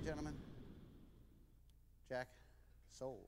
and gentlemen, Jacksoul.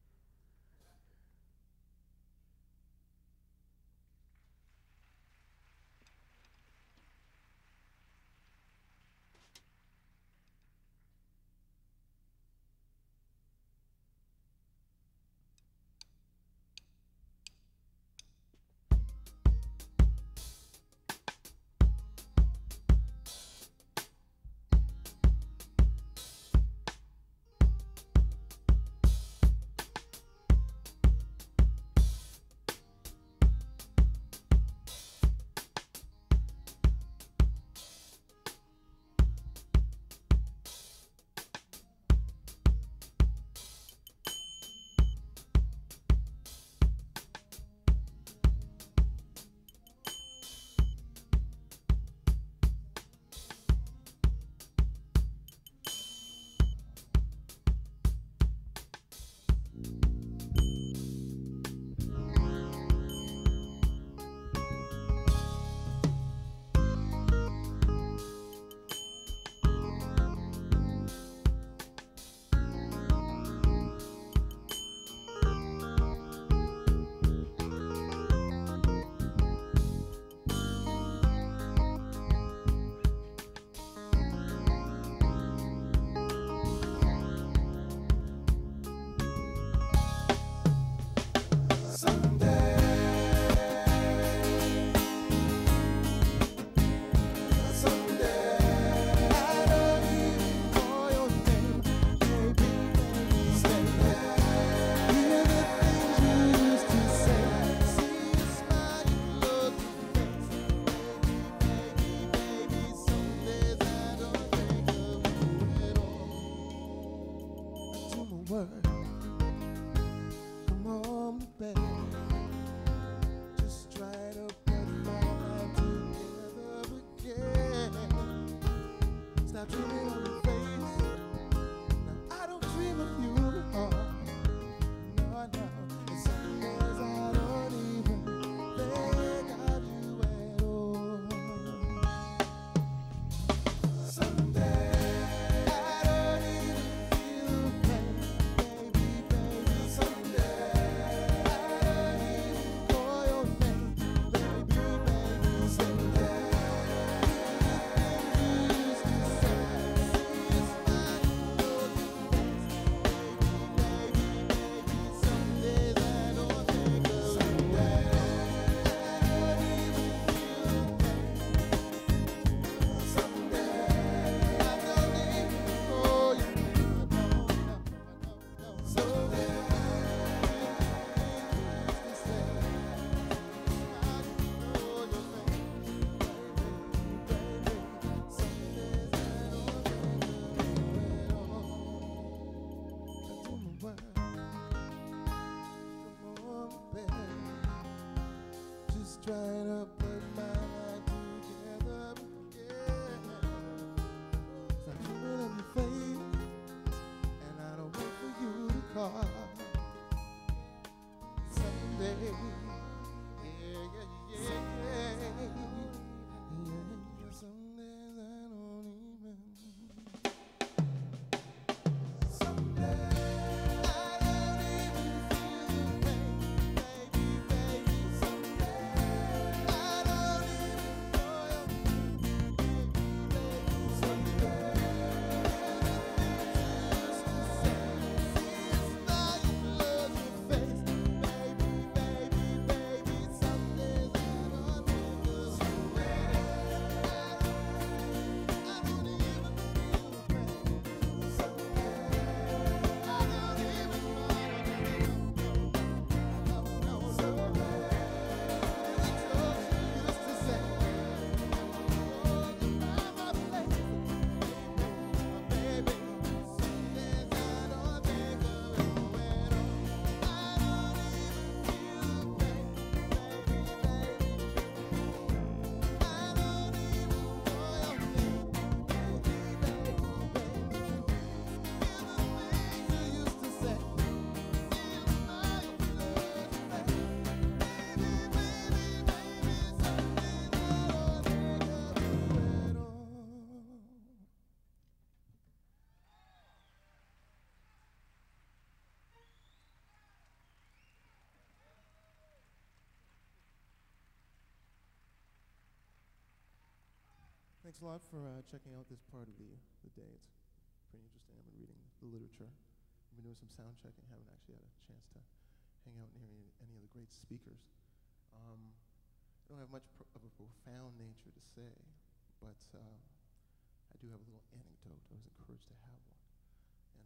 Trying to put my life together again. Stop dreaming of your face, and I don't wait for you to call. Someday, some days I don't even. Someday. I don't even feel the pain, baby, baby. Someday. Thanks a lot for checking out this part of the day. It's pretty interesting. I've been reading the literature. I've been doing some sound checking. Haven't actually had a chance to hang out and hear any of the great speakers. I don't have much of a profound nature to say, but I do have a little anecdote. I was encouraged to have one. And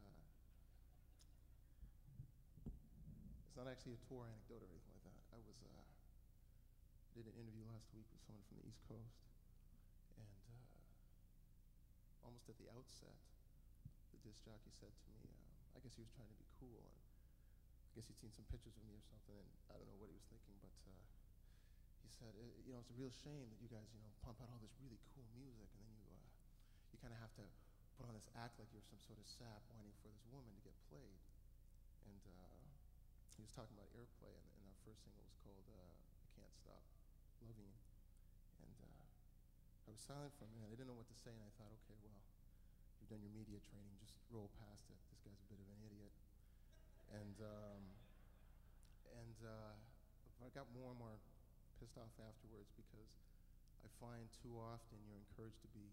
it's not actually a tour anecdote or anything like that. I did an interview last week with someone from the East Coast, and almost at the outset, the disc jockey said to me, I guess he was trying to be cool, and I guess he'd seen some pictures of me or something, and I don't know what he was thinking, but he said, you know, it's a real shame that you guys, you know, pump out all this really cool music, and then you kind of have to put on this act like you're some sort of sap whining for this woman to get played. And he was talking about airplay, and our first single was called I Can't Stop Loving You. And I was silent for a minute. I didn't know what to say, and I thought, okay, well, you've done your media training, just roll past it. This guy's a bit of an idiot. And I got more and more pissed off afterwards, because I find too often you're encouraged to be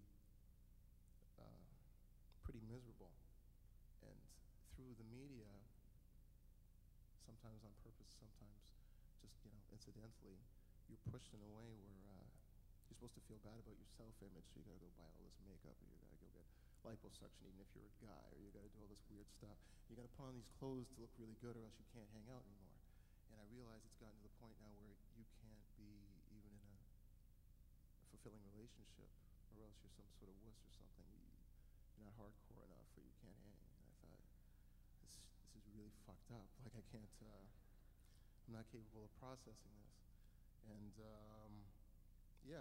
pretty miserable. And through the media, sometimes on purpose, sometimes just, you know, incidentally, you're pushed in a way where you're supposed to feel bad about your self-image, so you gotta go buy all this makeup, or you gotta go get liposuction even if you're a guy, or you gotta do all this weird stuff. You gotta put on these clothes to look really good, or else you can't hang out anymore. And I realize it's gotten to the point now where you can't be even in a fulfilling relationship, or else you're some sort of wuss or something. You're not hardcore enough, or you can't hang. And I thought, this is really fucked up. Like, I can't, I'm not capable of processing this. And yeah,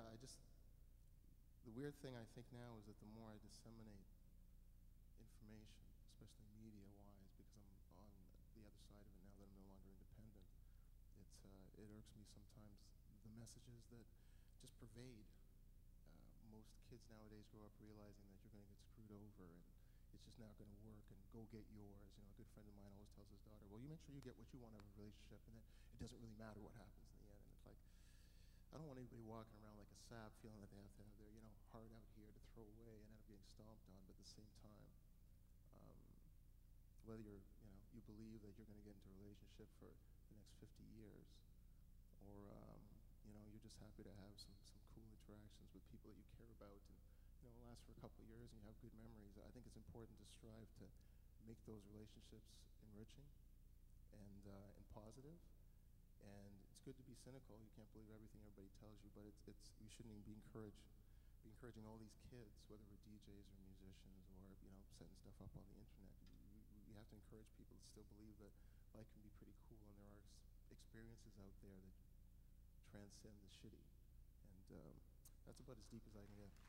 the weird thing I think now is that the more I disseminate information, especially media-wise, because I'm on the other side of it now that I'm no longer independent, it irks me sometimes, the messages that just pervade. Most kids nowadays grow up realizing that you're going to get screwed over, and it's just not going to work, and go get yours. You know, a good friend of mine always tells his daughter, well, you make sure you get what you want out of a relationship, and then it doesn't really matter what happens in the end. And it's like, I don't want anybody walking around like a sap, feeling that they have to have their, you know, heart out here to throw away and end up getting stomped on. But at the same time, whether you believe that you're going to get into a relationship for the next 50 years, or you know, you're just happy to have some cool interactions with people that you care about, and you know, last for a couple of years and you have good memories. I think it's important to strive to make those relationships enriching and positive. And it's good to be cynical. You can't believe everything everybody tells you, but you shouldn't even be encouraging all these kids, whether we're DJs or musicians, or, you know, setting stuff up on the internet. You have to encourage people to still believe that life can be pretty cool, and there are experiences out there that transcend the shitty. And that's about as deep as I can get.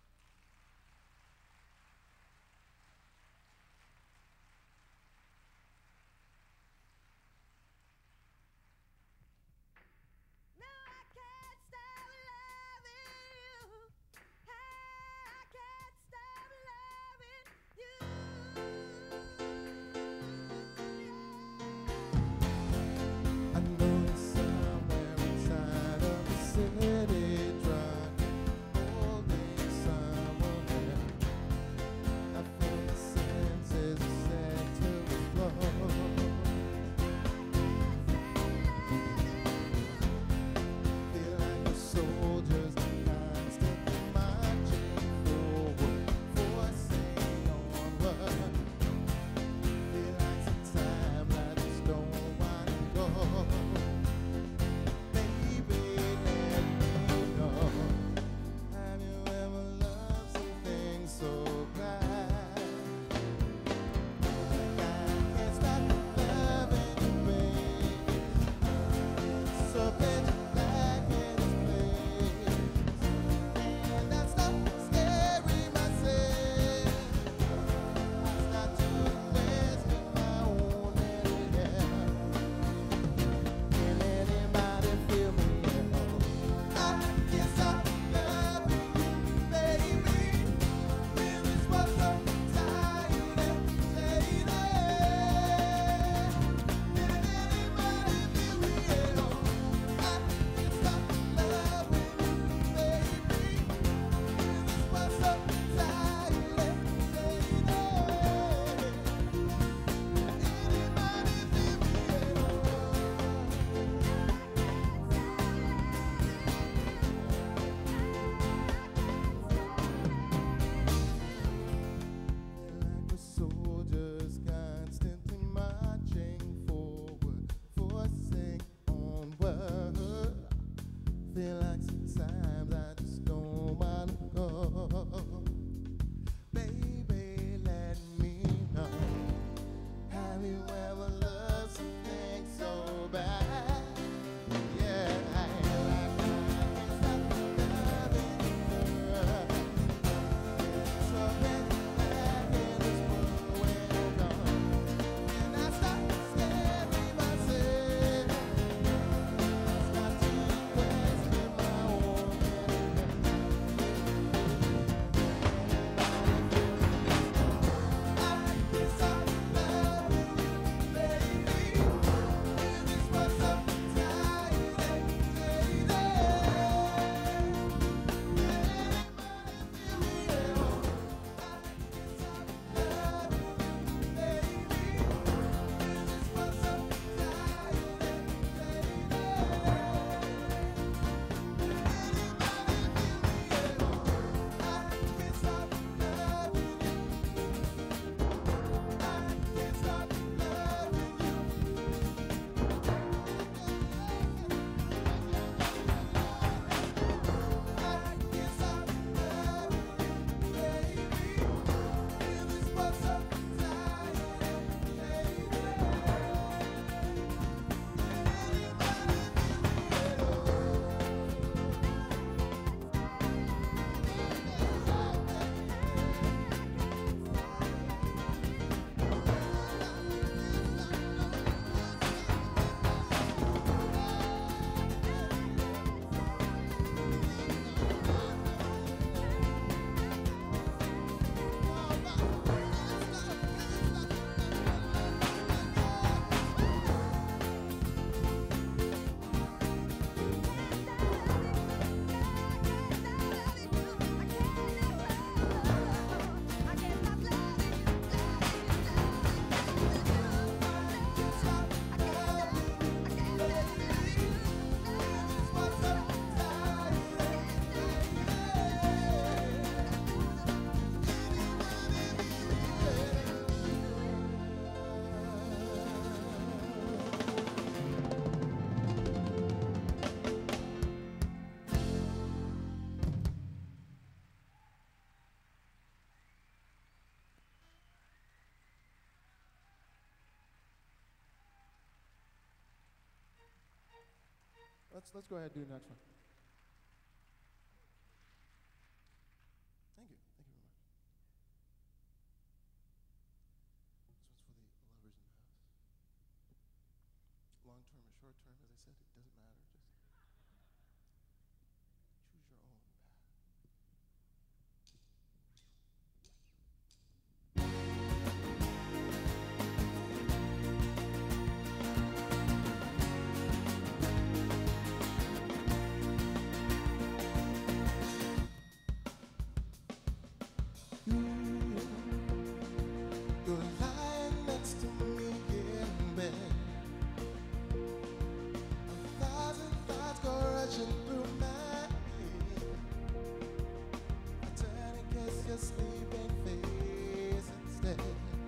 City, drunk, holding Let's go ahead and do the next one. Thank you. Thank you very much. This one's for the lovers in the house. Long term or short term, as I said, it doesn't matter. Just choose your own path. You're lying next to me in bed. A thousand thoughts go rushing through my head. I turn and kiss your sleeping face instead.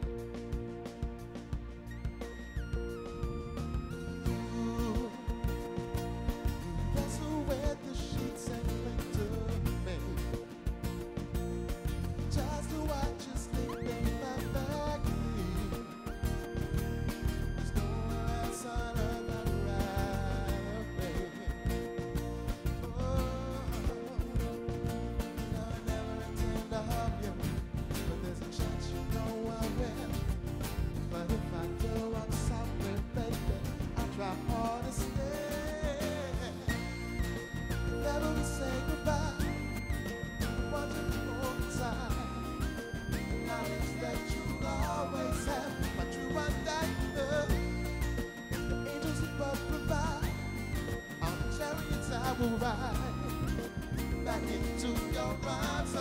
You wrestle with the sheets and cling to me, just to watch you sleeping perfectly. There's nowhere else on earth I'd rather be. Oh, no, I never intend to harm you, but there's a chance you know I will. But if I do, I'm sorry, baby. I try hard to stay. Never we say goodbye. Want you all the time. Knowledge that you'll always have my true undying love. The angels above provide. On chariots I will ride back into your arms.